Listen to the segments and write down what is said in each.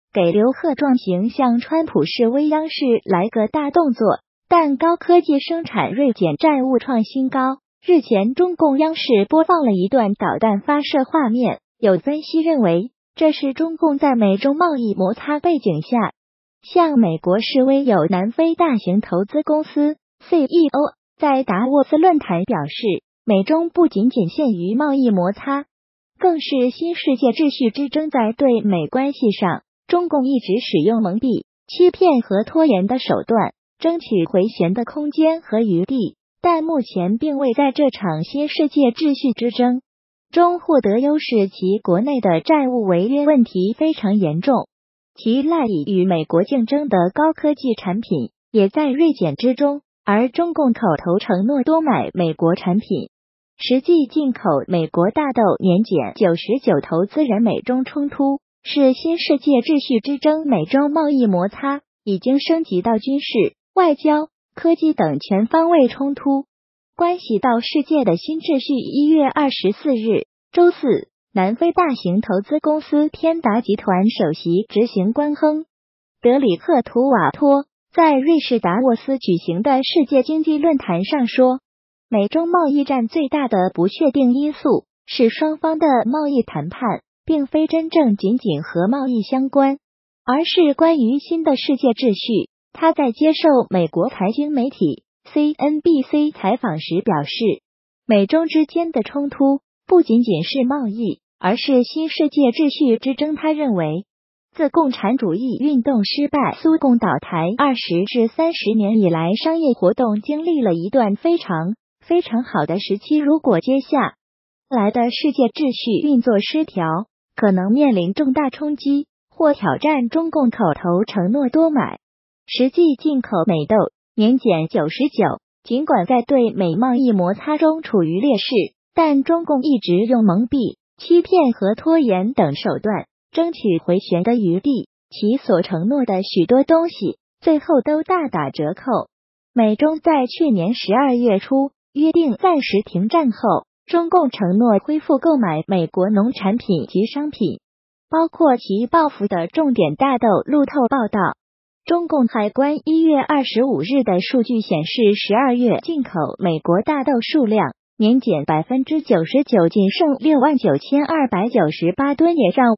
给刘鹤壮形象川普式微央视来个大动作，但高科技生产锐减，债务创新高。日前，中共央视播放了一段导弹发射画面，有分析认为，这是中共在美中贸易摩擦背景下，向美国示威。有南非大型投资公司 CEO 在达沃斯论坛表示，美中不仅仅限于贸易摩擦，更是新世界秩序之争。在对美关系上，中共一直使用蒙蔽、欺骗和拖延的手段，争取回旋的空间和余地，但目前并未在这场新世界秩序之争中获得优势。其国内的债务违约问题非常严重，其赖以与美国竞争的高科技产品也在锐减之中，而中共口头承诺多买美国产品，实际进口美国大豆年减99%。投资人美中冲突是新世界秩序之争，美中贸易摩擦已经升级到军事、外交、科技等全方位冲突，关系到世界的新秩序。1月24日，周四，南非大型投资公司天达集团首席执行官亨德里克·图瓦托在瑞士达沃斯举行的世界经济论坛上说，美中贸易战最大的不确定因素是双方的贸易谈判并非仅仅和贸易相关，而是关于新的世界秩序。他在接受美国财经媒体 CNBC 采访时表示，美中之间的冲突不仅仅是贸易，而是新世界秩序之争。他认为，自共产主义运动失败、苏共倒台20至30年以来，商业活动经历了一段非常好的时期。如果接下来的世界秩序运作失调，可能面临重大冲击或挑战。中共口头承诺多买，实际进口美豆年减99%。尽管在对美贸易摩擦中处于劣势，但中共一直用蒙蔽、欺骗和拖延等手段争取回旋的余地，其所承诺的许多东西最后都大打折扣。美中在去年12月初约定暂时停战后，中共承诺恢复购买美国农产品及商品，包括其报复的重点大豆。路透报道，中共海关1月25日的数据显示，12月进口美国大豆数量年减99%，仅剩69298吨，也让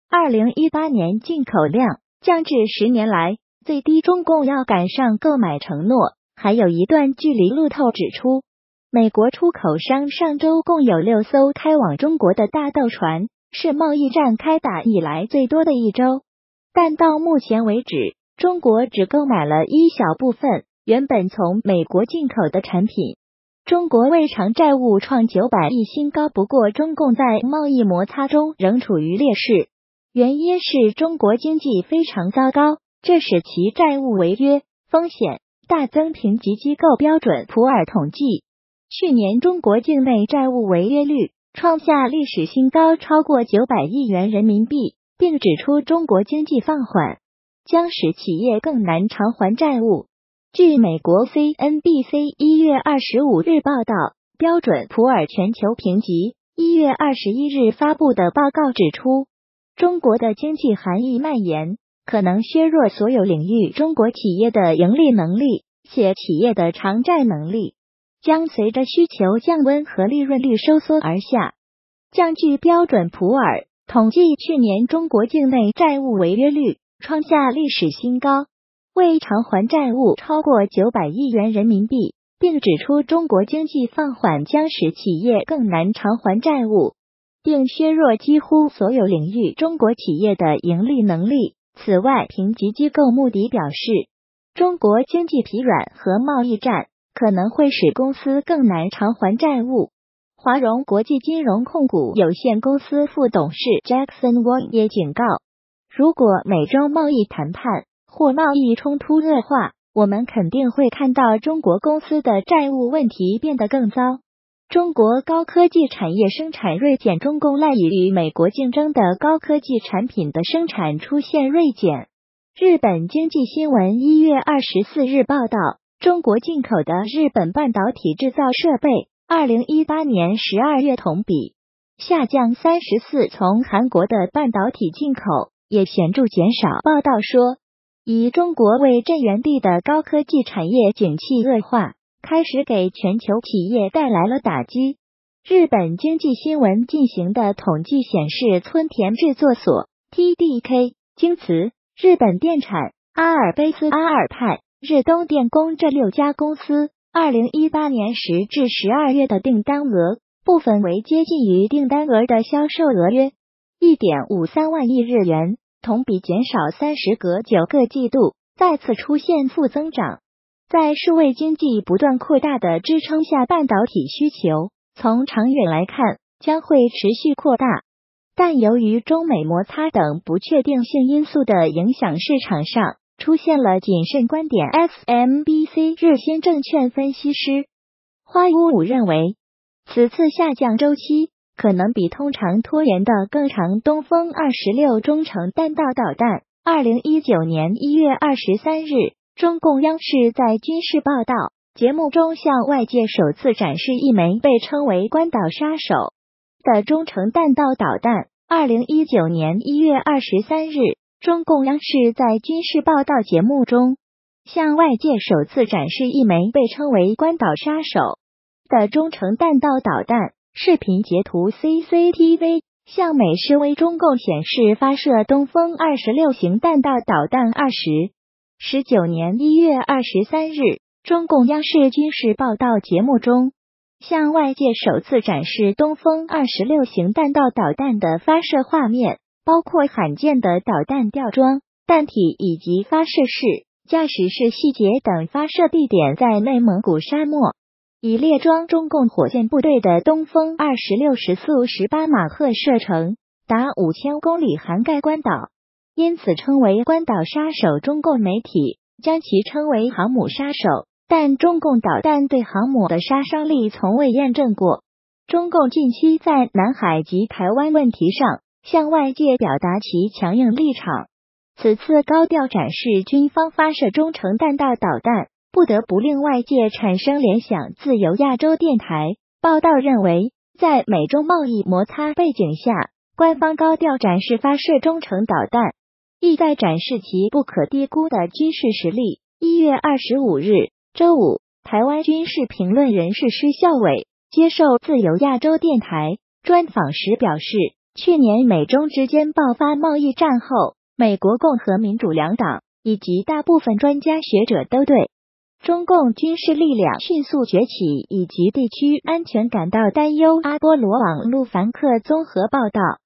2018年进口量降至10年来最低。中共要赶上购买承诺还有一段距离。路透指出，美国出口商上周共有6艘开往中国的大豆船，是贸易战开打以来最多的一周，但到目前为止，中国只购买了一小部分原本从美国进口的产品。中国未偿债务创900亿新高，不过中共在贸易摩擦中仍处于劣势，原因是中国经济非常糟糕，这使其债务违约风险大增。评级机构标准普尔统计，去年中国境内债务违约率创下历史新高，超过900亿元人民币，并指出中国经济放缓将使企业更难偿还债务。据美国 CNBC 1月25日报道，标准普尔全球评级1月21日发布的报告指出，中国的经济寒意蔓延，可能削弱所有领域中国企业的盈利能力，且企业的偿债能力将随着需求降温和利润率收缩而下降。据标准普尔统计，去年中国境内债务违约率创下历史新高，未偿还债务超过900亿元人民币，并指出中国经济放缓将使企业更难偿还债务，并削弱几乎所有领域中国企业的盈利能力。此外，评级机构穆迪表示，中国经济疲软和贸易战可能会使公司更难偿还债务。华融国际金融控股有限公司副董事 Jackson Wang 也警告，如果美中贸易谈判或贸易冲突恶化，我们肯定会看到中国公司的债务问题变得更糟。中国高科技产业生产锐减，中共赖以与美国竞争的高科技产品的生产出现锐减。日本经济新闻1月24日报道，中国进口的日本半导体制造设备2018年12月同比下降34%，从韩国的半导体进口也显著减少。报道说，以中国为镇源地的高科技产业景气恶化，开始给全球企业带来了打击。日本经济新闻进行的统计显示，村田制作所 TDK、京瓷、日本电产、阿尔卑斯阿尔泰、日东电工这6家公司2018年10至12月的订单额，部分为接近于订单额的销售额约 1.53万亿日元，同比减少9个季度，再次出现负增长。在数位经济不断扩大的支撑下，半导体需求从长远来看将会持续扩大，但由于中美摩擦等不确定性因素的影响，市场上出现了谨慎观点。SMBC 日兴证券分析师花屋武认为，此次下降周期可能比通常拖延的更长。东风26中程弹道导弹2019年1月23日，中共央视在军事报道节目中向外界首次展示一枚被称为关岛杀手的中程弹道导弹。2019年1月23日，中共央视在军事报道节目中向外界首次展示一枚被称为关岛杀手的中程弹道导弹。视频截图 CCTV 向美示威中共显示发射东风26型弹道导弹。19年1月23日，中共央视军事报道节目中向外界首次展示东风26型弹道导弹的发射画面，包括罕见的导弹吊装、弹体以及发射室、驾驶室细节等。发射地点在内蒙古沙漠，以列装中共火箭部队的东风26时速18马赫射程达5000公里，涵盖关岛，因此称为关岛杀手。中共媒体将其称为航母杀手，但中共导弹对航母的杀伤力从未验证过。中共近期在南海及台湾问题上向外界表达其强硬立场，此次高调展示军方发射中程弹道导弹，不得不令外界产生联想。自由亚洲电台报道认为，在美中贸易摩擦背景下，官方高调展示发射中程导弹，意在展示其不可低估的军事实力。1月25日，周五，台湾军事评论人士施孝伟接受自由亚洲电台专访时表示，去年美中之间爆发贸易战后，美国共和民主两党以及大部分专家学者都对中共军事力量迅速崛起以及地区安全感到担忧。阿波罗网路凡客综合报道。